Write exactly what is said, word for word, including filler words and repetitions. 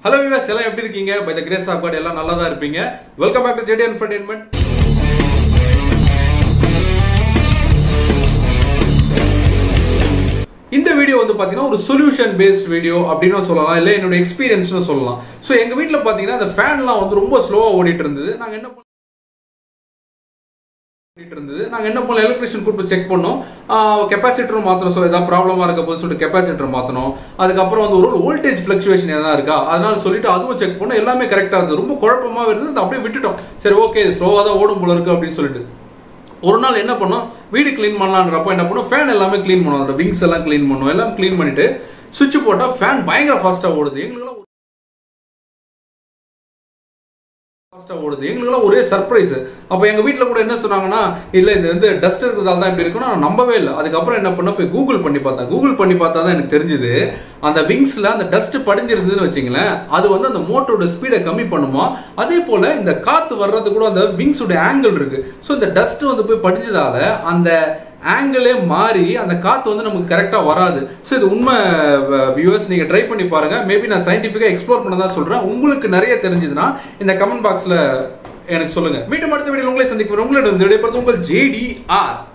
Hello viewers, எல்லாம் எப்படி இருக்கீங்க? By the grace of God எல்லாம் நல்லா தான் இருப்பீங்க. Welcome back to J D Entertainment. இந்த வீடியோ வந்து பாத்தீங்கன்னா ஒரு சொல்யூஷன் பேஸ்ட் வீடியோ அப்படினு சொல்லலாம் இல்ல என்னோட எக்ஸ்பீரியன்ஸ்னு சொல்லலாம். சோ எங்க வீட்ல பாத்தீங்கன்னா அந்த ஃபேன்லாம் வந்து ரொம்ப ஸ்லோவா ஓடிட்டு இருந்தது. நாங்க என்ன இருந்தது நாங்க என்ன பண்ணோம், எலக்ட்ரிஷியன் கூப்பிட்டு செக் பண்ணோம், கெப்பாசிட்டரும் மாத்தணும். ஸோ ஏதாவது ப்ராப்ளமா இருக்க போது சொல்லிட்டு கெப்பாசிட்டர் மாத்தணும். அதுக்கப்புறம் வந்து ஒரு வோல்டேஜ் ஃபிளக்சுவேஷன் எதாவது இருக்கா அதனால சொல்லிட்டு அதுவும் செக் பண்ணோம். எல்லாமே கரெக்டா இருந்தது. ரொம்ப குழப்பமா இருந்தது, அப்படியே விட்டுட்டோம். சரி ஓகே ஸ்லோவா தான் ஓடும் போல இருக்கு அப்படின்னு சொல்லிட்டு ஒரு நாள் என்ன பண்ணோம், வீடு கிளீன் பண்ணலான்றப்போ என்ன பண்ணோம், ஃபேன் எல்லாமே கிளீன் பண்ணோம், அதோட விங்ஸ் எல்லாம் கிளீன் பண்ணோம். எல்லாம் கிளீன் பண்ணிட்டு சுவிட்ச் போட்டா ஃபேன் பயங்கர ஃபாஸ்டா ஓடுது. எங்களுக்கு ஓடுது எங்களுக்குலாம் ஒரே சர்ப்ரைஸ். அப்ப எங்க வீட்டுல கூட என்ன சொன்னாங்கன்னா, இல்ல இது வந்து டஸ்ட் இருக்கிறதால தான் இப்படி இருக்குன்னு நான் நம்பவே இல்லை. அதுக்கப்புறம் என்ன பண்ண போய் கூகுள் பண்ணி பார்த்தேன். கூகுள் பண்ணி பார்த்தா தான் எனக்கு தெரிஞ்சது, அந்த விங்ஸ்ல அந்த டஸ்ட் படிஞ்சிருந்ததுன்னு வச்சுங்களேன், அது வந்து அந்த மோட்டரோட ஸ்பீடை கம்மி பண்ணுமா. அதே போல இந்த காத்து வர்றது கூட அந்த விங்ஸோட ஆங்கிள் இருக்கு. ஸோ இந்த டஸ்ட் வந்து போய் படிஞ்சதால அந்த ஆங்கிளே மாறி அந்த காத்து வந்து நமக்கு கரெக்டா வராது. ஸோ இது உண்மை வியூவர்ஸ், நீங்க ட்ரை பண்ணி பாருங்க. மேபி நான் சயின்டிஃபிக்கா எக்ஸ்ப்ளோர் பண்ண தான் சொல்றேன். உங்களுக்கு நிறைய தெரிஞ்சதுன்னா இந்த கமெண்ட் பாக்ஸ்ல எனக்கு சொல்லுங்க. மீண்டும் அடுத்த வீடியோல உங்களை சந்திக்கிறேன். உங்களிடம் விடைபெறுவது உங்கள் ஜே டி ஆர்.